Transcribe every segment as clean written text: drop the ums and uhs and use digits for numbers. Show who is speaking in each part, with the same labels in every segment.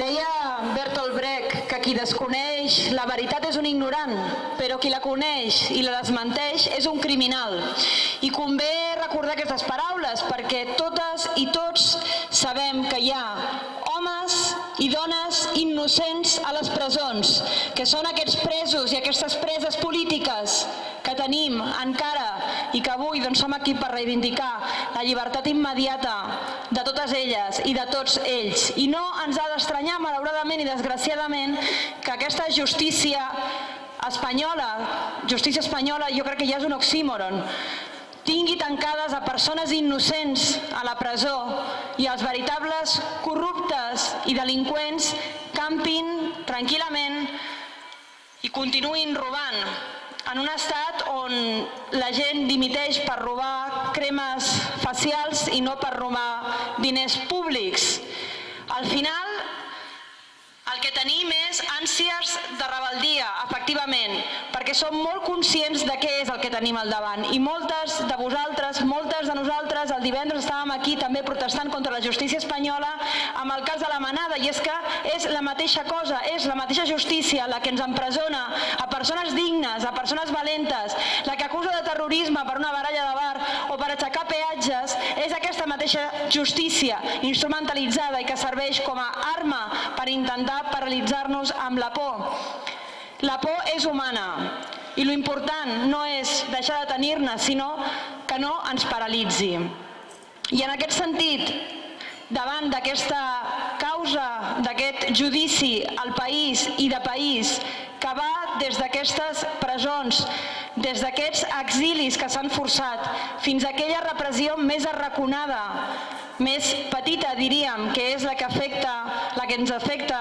Speaker 1: Deia Bertolt Brecht que qui desconeix la veritat és un ignorant, però qui la coneix i la desmenteix és un criminal. I convé recordar aquestes paraules perquè totes i tots sabem que hi ha homes i dones innocents a les presons, que són aquests presos i aquestes preses polítiques que tenim encara i que avui som aquí per reivindicar la llibertat immediata de totes elles i de tots ells. I no ens ha d'estranyar, malauradament i desgraciadament, que aquesta justícia espanyola jo crec que ja és un oxímoron, tingui tancades a persones innocents a la presó i els veritables corruptes i delinqüents campin tranquil·lament i continuïn robant en un estat on la gent dimiteix per robar cremes facials i no per robar diners públics. Al final, el que tenim és ànsies de rebel·lia, efectivament, perquè som molt conscients de què és el que tenim al davant. I moltes de vosaltres, moltes de nosaltres, el divendres estàvem aquí també protestant contra la justícia espanyola amb el cas de la Manada, i és que és la mateixa cosa, és la mateixa justícia la que ens empresona a persones dignes, a persones valentes, la que acusa de terrorisme per una baralla de bar o per aixecar peatges, és aquesta mateixa justícia instrumentalitzada i que serveix com a arma per intentar paralitzar-nos amb la por. La por és humana i l'important no és deixar de tenir-ne, sinó que no ens paralitzi. I en aquest sentit, davant d'aquesta causa, d'aquest judici al país i de país que va des d'aquestes presons, des d'aquests exilis que s'han forçat, fins a aquella repressió més arraconada, més petita, diríem, que és la que ens afecta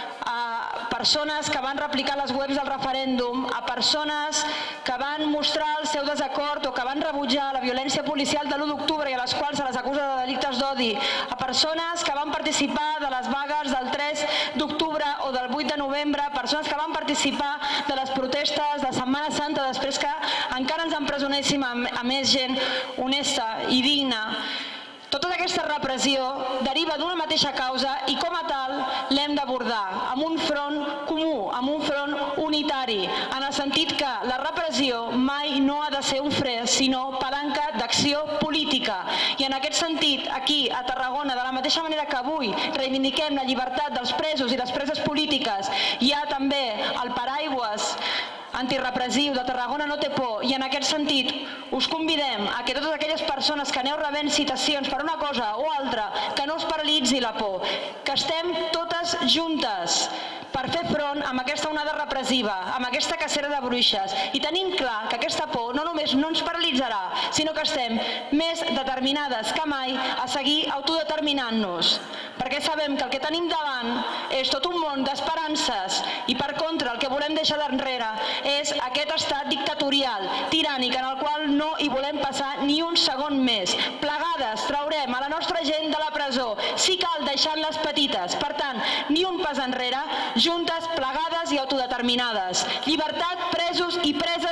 Speaker 1: a persones que van replicar les webs del referèndum, a persones que van mostrar el seu desacord o que van rebutjar la violència policial de l'1 d'octubre i a les quals se les acusa de delictes d'odi, a persones que van participar de les vagues del 3 d'octubre o del 8 de novembre, persones que van participar de les protestes de Setmana Santa després que encara ens empresonéssim a més gent honesta i digna. Tota aquesta repressió deriva d'una mateixa causa i com a tal l'hem d'abordar amb un front comú, amb un front unitari, en el sentit que la repressió mai no ha de ser un fre, sinó palanca d'acció política. I en aquest sentit, aquí a Tarragona, de la mateixa manera que avui reivindiquem la llibertat dels presos i les preses polítiques, hi ha també el paraigües antirepressiu de Tarragona no té por, i en aquest sentit us convidem a que totes aquelles persones que aneu rebent citacions per una cosa o altra, que no us paralitzi la por, que estem totes juntes per fer front amb aquesta onada repressiva, amb aquesta cacera de bruixes, i tenim clar que aquesta por no només no ens paralitzarà, sinó que estem més determinades que mai a seguir autodeterminant-nos, perquè sabem que el que tenim davant és tot un món d'esperances i per contra el que volem deixar d'enrere és aquest estat dictatorial, tirànic, en el qual no hi volem passar ni un segon més. Plegades traurem a la nostra gent de la presó, si cal deixant-les petites. Per tant, ni un pas enrere, juntes, plegades i autodeterminades. Llibertat, presos i preses